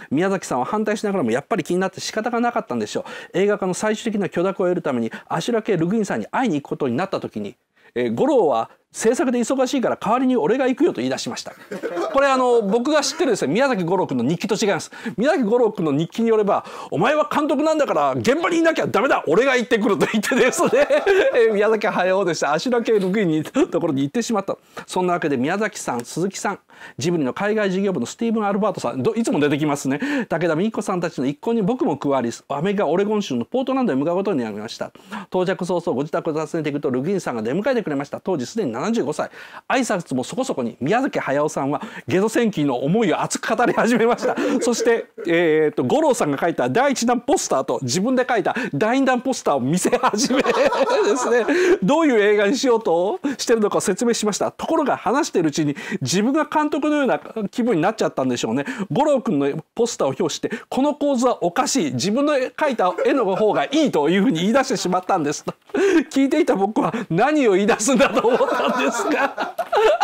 宮崎さんは反対しながらもやっぱり気になって仕方がなかったんでしょう。映画化の最終的な許諾を得るためにアシュラ系ルグインさんに会いに行くことになった時に、五郎は制作で忙しいから代わりに俺が行くよと言い出しました。これ僕が知ってるですね、宮崎五郎君の日記と違います。宮崎五郎君の日記によれば、お前は監督なんだから現場にいなきゃダメだ、俺が行ってくると言ってですね宮崎駿でしたアシュラ系ルグインのところに行ってしまった。そんなわけで宮崎さん、鈴木さん、ジブリの海外事業部のスティーブン・アルバートさん、いつも出てきますね、武田美紀子さんたちの一行に僕も加わり、アメリカオレゴン州のポートランドへ向かうことになりました。到着早々ご自宅を訪ねていくとルグインさんが出迎えてくれました。当時すでに75歳。挨拶もそこそこに宮崎駿さんはゲド戦記の思いを熱く語り始めました。そして、五郎さんが書いた第1弾ポスターと自分で書いた第2弾ポスターを見せ始めですね、どういう映画にしようとしてるのか説明しました。ところが話しているうちに自分が監督のような気分になっちゃったんでしょうね。五郎君のポスターを表してこの構図はおかしい、自分の描いた絵の方がいいというふうに言い出してしまったんですと。聞いていた僕は何を言い出すんだと思ったんですが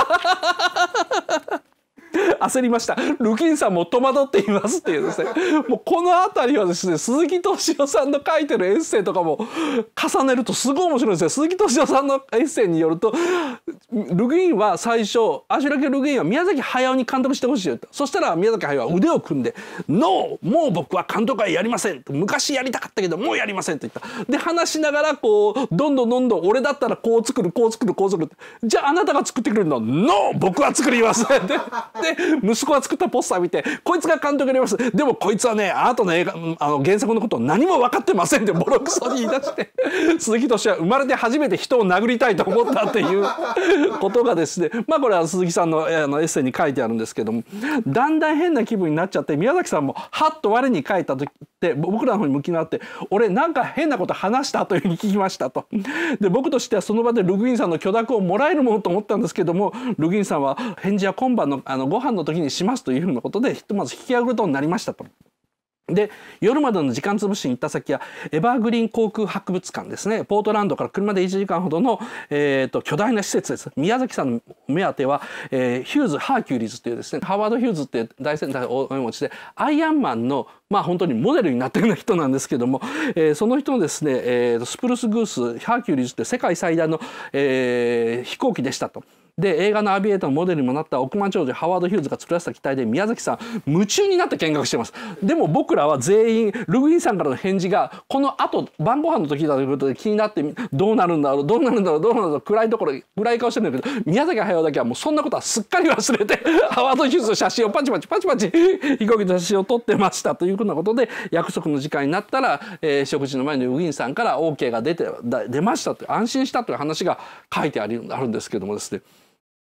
焦りました。ルキンさんも戸惑っていますっていうですね、もうこの辺りはですね、鈴木敏夫さんの書いてるエッセイとかも重ねるとすごい面白いですよ。鈴木敏夫さんのエッセイによると、ルギンは最初アシュラ系ルギンは宮崎駿に監督してほしいと。そしたら宮崎駿は腕を組んで「ノー、もう僕は監督はやりません」と、昔やりたかったけどもうやりませんと言った。で話しながらこうどんどん俺だったらこう作るこう作るこう作る、じゃああなたが作ってくれるの、ノー、僕は作りますで息子が作ったポスター見て、こいつが監督やります、でもこいつはねあなたの映画原作のことを何も分かってませんってボロクソに言い出して、鈴木敏夫は生まれて初めて人を殴りたいと思ったっていうことがですね、まあこれは鈴木さんのエッセイに書いてあるんですけども、だんだん変な気分になっちゃって、宮崎さんもはっと我に返った時って僕らの方に向き直って「俺なんか変なこと話した?」というふうに聞きましたと。で僕としてはその場でルグインさんの許諾をもらえるものと思ったんですけども、ルグインさんは返事は今晩のご飯の時にしますというふうなことでひとまず引き上げることになりましたと。で夜までの時間つぶしに行った先はエバーグリーン航空博物館ですね。ポートランドから車で1時間ほどの、巨大な施設です。宮崎さんの目当ては、ヒューズ・ハーキュリーズというですね、ハワード・ヒューズっていう大先輩をお持ちでアイアンマンのまあ本当にモデルになっているような人なんですけども、その人のですね、スプルス・グース・ハーキュリーズって世界最大の、飛行機でしたと。で映画のアビエーターのモデルにもなった億万長者ハワード・ヒューズが作らせた機体で宮崎さん夢中になって見学しています。でも僕らは全員ルグインさんからの返事がこのあと晩ご飯の時だということで気になって、どうなるんだろうどうなるんだろうどうなるんだろう、暗いところ暗い顔してるんだけど、宮崎駿だけはもうそんなことはすっかり忘れてハワード・ヒューズの写真をパチパチ飛行機の写真を撮ってましたというふうなことで、約束の時間になったら、食事の前にルグインさんから OK が出ましたと、安心したという話が書いてあるんですけどもですね、